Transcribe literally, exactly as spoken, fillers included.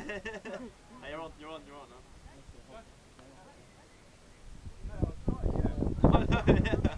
Hey, you're on, you're on, you're on now. No, I'll try, yeah.